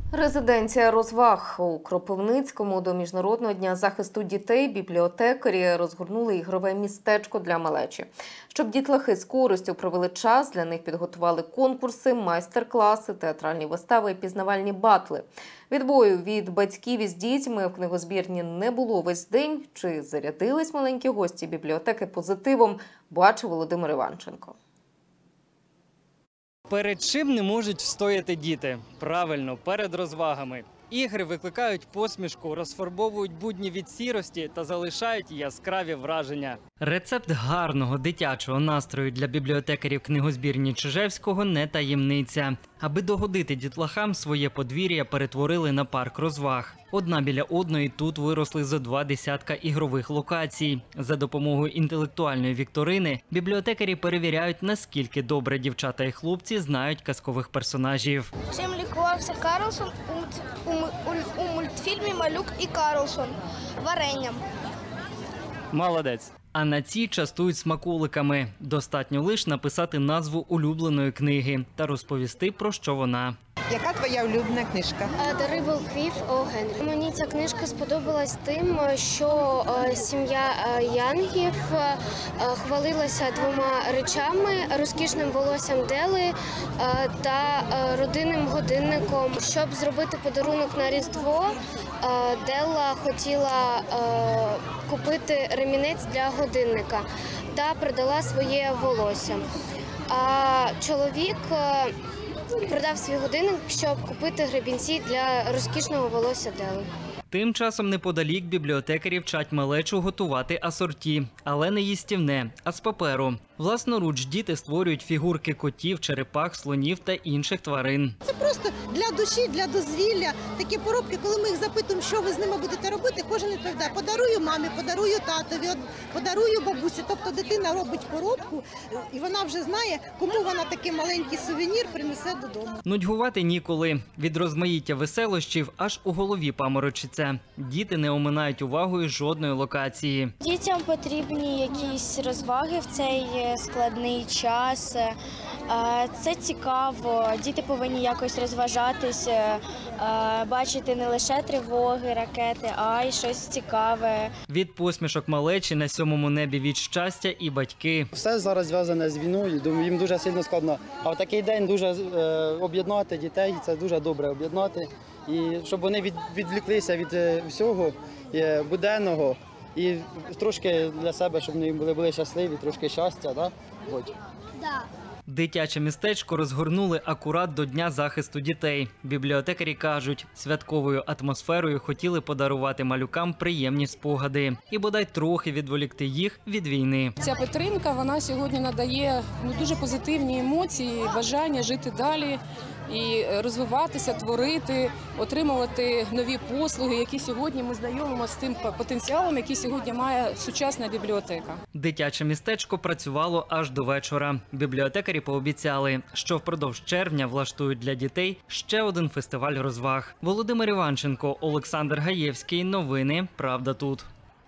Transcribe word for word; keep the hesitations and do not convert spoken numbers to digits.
Резиденція розваг у Кропивницькому до Міжнародного дня захисту дітей бібліотекарі розгорнули ігрове містечко для малечі. Щоб дітлахи з користю провели час, для них підготували конкурси, майстер-класи, театральні вистави і пізнавальні батли. Відбою від батьків із дітьми в книгозбірні не було весь день. Чи зарядились маленькі гості бібліотеки позитивом, бачив Володимир Іванченко. Перед чим не можуть встояти діти? Правильно, перед розвагами. Ігри викликають посмішку, розфарбовують будні від сірості та залишають яскраві враження. Рецепт гарного дитячого настрою для бібліотекарів книгозбірні Чижевського не таємниця. Аби догодити дітлахам, своє подвір'я перетворили на парк розваг. Одна біля одної тут виросли зо два десятка ігрових локацій. За допомогою інтелектуальної вікторини бібліотекарі перевіряють, наскільки добре дівчата і хлопці знають казкових персонажів. Чим лікувався Карлсон у, у, у, у мультфільмі «Малюк і Карлсон»? Варенням. Молодець. А на ці частують смаколиками. Достатньо лише написати назву улюбленої книги та розповісти, про що вона. Яка твоя улюблена книжка? «Дари волхвів» О. Генрі. Мені ця книжка сподобалась тим, що сім'я Янгів хвалилася двома речами – розкішним волоссям Дели та родинним годинником. Щоб зробити подарунок на Різдво, Делла хотіла купити ремінець для годинника та продала своє волосся. А чоловік продав свій годинник, щоб купити гребінці для розкішного волосся Дели. Тим часом неподалік бібліотекарі вчать малечу готувати асорті. Але не їстівне, а з паперу. Власноруч діти створюють фігурки котів, черепах, слонів та інших тварин. Це просто для душі, для дозвілля. Такі поробки, коли ми їх запитуємо, що ви з ними будете робити, кожен відповідає: подарую мамі, подарую татові, подарую бабусі. Тобто дитина робить поробку, і вона вже знає, кому вона такий маленький сувенір принесе додому. Нудьгувати ніколи. Від розмаїття веселощів аж у голові паморочиться. Діти не оминають увагою жодної локації. Дітям потрібні якісь розваги в цей складний час. Це цікаво. Діти повинні якось розважатися, бачити не лише тривоги, ракети, а й щось цікаве. Від посмішок малечі на сьомому небі від щастя і батьки. Все зараз зв'язане з війною, їм дуже сильно складно. А в такий день дуже об'єднати дітей, це дуже добре об'єднати. І щоб вони від, відвлеклися від всього буденного і трошки для себе, щоб вони були, були щасливі, трошки щастя. Да? Да. Дитяче містечко розгорнули акурат до Дня захисту дітей. Бібліотекарі кажуть, святковою атмосферою хотіли подарувати малюкам приємні спогади і бодай трохи відволікти їх від війни. Ця підтримка, вона сьогодні надає ну, дуже позитивні емоції, бажання жити далі і розвиватися, творити, отримувати нові послуги, які сьогодні ми знайомимо з тим потенціалом, який сьогодні має сучасна бібліотека. Дитяче містечко працювало аж до вечора. Бібліотекарі пообіцяли, що впродовж червня влаштують для дітей ще один фестиваль розваг. Володимир Іванченко, Олександр Гаєвський. Новини «Правда тут».